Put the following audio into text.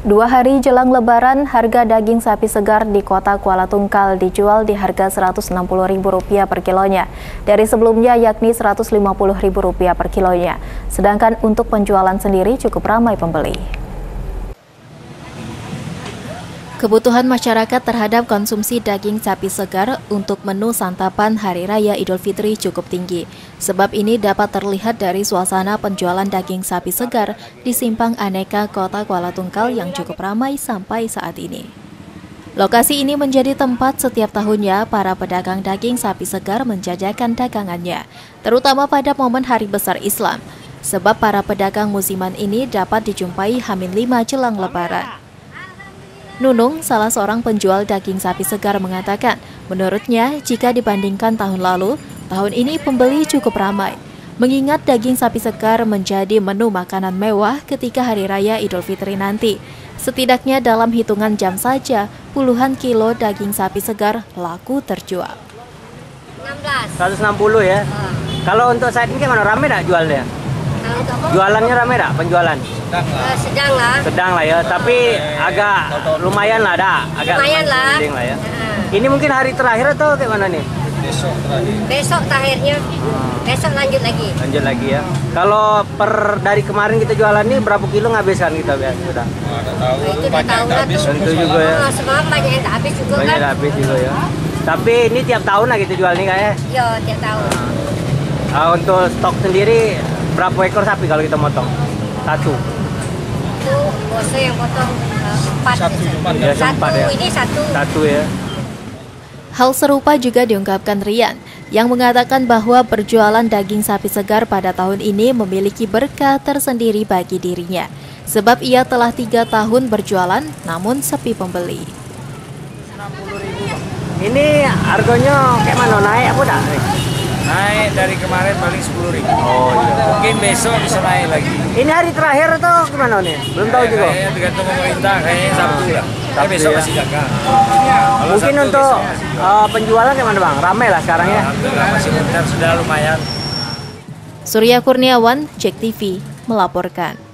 2 hari jelang Lebaran, harga daging sapi segar di kota Kuala Tungkal dijual di harga Rp160.000 per kilonya, dari sebelumnya yakni Rp150.000 per kilonya. Sedangkan untuk penjualan sendiri cukup ramai pembeli. Kebutuhan masyarakat terhadap konsumsi daging sapi segar untuk menu santapan Hari Raya Idul Fitri cukup tinggi. Sebab ini dapat terlihat dari suasana penjualan daging sapi segar di Simpang Aneka Kota Kuala Tungkal yang cukup ramai sampai saat ini. Lokasi ini menjadi tempat setiap tahunnya para pedagang daging sapi segar menjajakan dagangannya, terutama pada momen Hari Besar Islam. Sebab para pedagang musiman ini dapat dijumpai H-5 jelang Lebaran. Nunung, salah seorang penjual daging sapi segar mengatakan, menurutnya jika dibandingkan tahun lalu, tahun ini pembeli cukup ramai. Mengingat daging sapi segar menjadi menu makanan mewah ketika Hari Raya Idul Fitri nanti. Setidaknya dalam hitungan jam saja, puluhan kilo daging sapi segar laku terjual. 160 ya? Kalau untuk saat ini gimana? Rame tak jualnya? Jualannya rame tak penjualan? Sedang lah. Sedang lah ya, tapi agak lumayan lah dah. Agak lumayan lah. Ya. Ini mungkin hari terakhir atau kayak mana nih? Besok terakhirnya. Besok lanjut lagi. Lanjut lagi ya. Kalau dari kemarin kita jualan nih berapa kilo ngabisan kita biasa sudah? Itu udah tahu lah tuh. Tentu juga ya. Semalam banyak yang tak habis juga kan. Banyak habis juga ya. Tapi ini tiap tahun lah kita jual nih kayaknya. Iya, tiap tahun. Untuk stok sendiri berapa ekor sapi kalau kita motong? Satu. Itu bosnya yang potong 4. Ya, Satu ya. ini satu. Satu ya. Hal serupa juga diungkapkan Rian, yang mengatakan bahwa berjualan daging sapi segar pada tahun ini memiliki berkah tersendiri bagi dirinya. Sebab ia telah 3 tahun berjualan, namun sepi pembeli. Ini harganya kayak mana? Naik apa enggak? Naik dari kemarin paling 10.000. Oh iya. Mungkin besok bisa naik lagi. Ini hari terakhir atau gimana nih? Belum tahu juga. Kayaknya tergantung pemerintah, kayaknya Sabtu lah. Tapi besok masih jaga. Mungkin Sabtu, untuk penjualan gimana bang? Ramai lah sekarang ya? Alhamdulillah masih bentar, sudah lumayan. Surya Kurniawan, JEK TV, melaporkan.